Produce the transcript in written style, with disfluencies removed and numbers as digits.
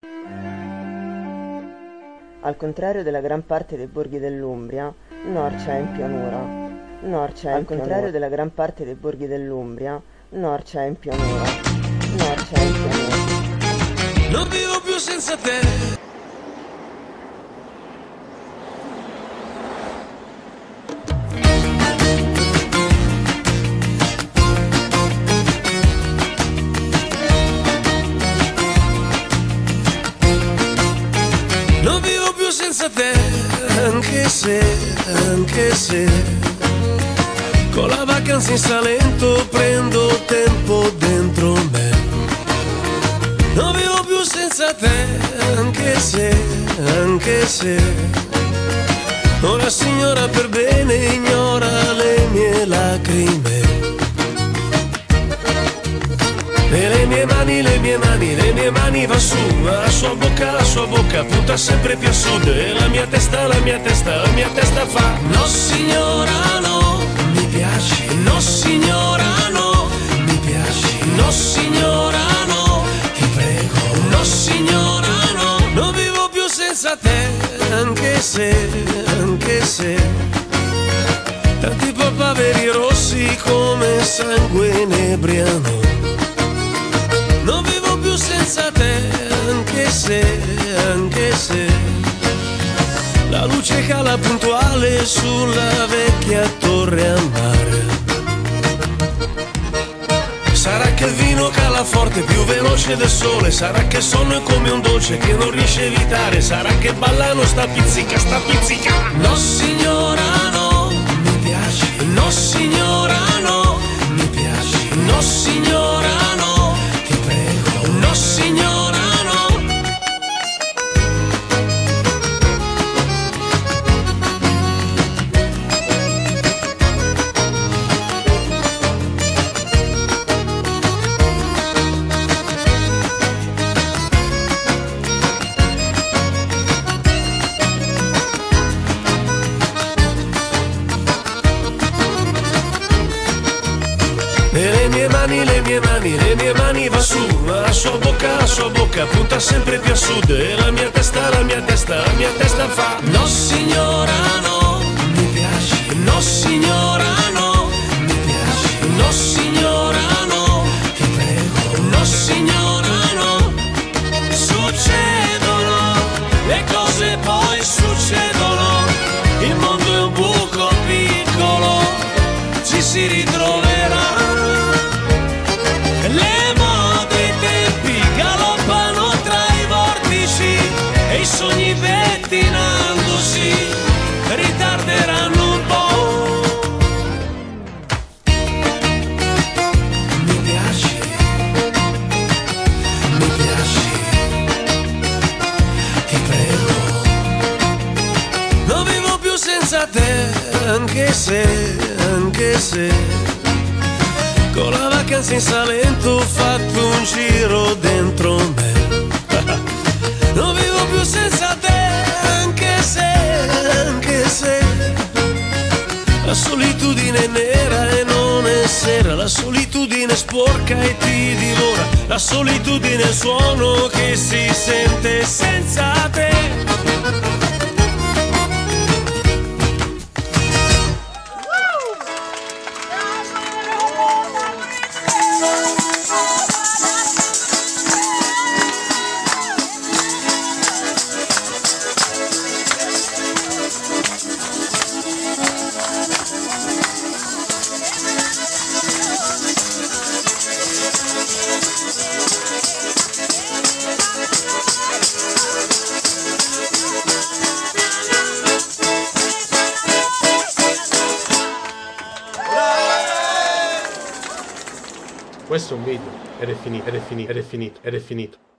Al contrario della gran parte dei borghi dell'Umbria, Norcia è in pianura. Al contrario della gran parte dei borghi dell'Umbria, Norcia è in pianura. Non vivo più senza te. Non vivo più senza te, anche se con la vacanza in Salento prendo tempo dentro me. Non vivo più senza te, anche se una signora per bene ignora le mie lacrime. E le mie mani va su, la sua bocca punta sempre più a sud. E la mia testa fa: no signora no, mi piaci. No signora no, mi piaci. No signora no, ti prego. No signora no, non vivo più senza te, anche se tanti papaveri rossi come sangue inebriano. Non vivo più senza te, anche se la luce cala puntuale sulla vecchia torre a mare. Sarà che il vino cala forte, più veloce del sole. Sarà che il sonno è come un dolce che non riesce a evitare. Sarà che ballano sta pizzica. No signora no, mi piaci. No signora no, mi piaci. No signora no, ti prego. No signora no. E le mie mani va su, ma la sua bocca punta sempre più a sud. E la mia testa fa: no signora no, mi piaci. No signora no, mi piaci. No signora no, ti prego. No signora no. Succedono le cose, poi succedono. Il mondo è un buco piccolo, ci si ritroverà. Le mode e i tempi galoppano tra i vortici e i sogni pettinandosi ritarderanno un po'. Mi piaci, ti prego. Non vivo più senza te, anche se con la vacanza in Salento ho fatto un giro dentro me. Non vivo più senza te, anche se la solitudine è nera e non è sera. La solitudine è sporca e ti divora. La solitudine è il suono che si sente senza te. Questo è un video ed è finito.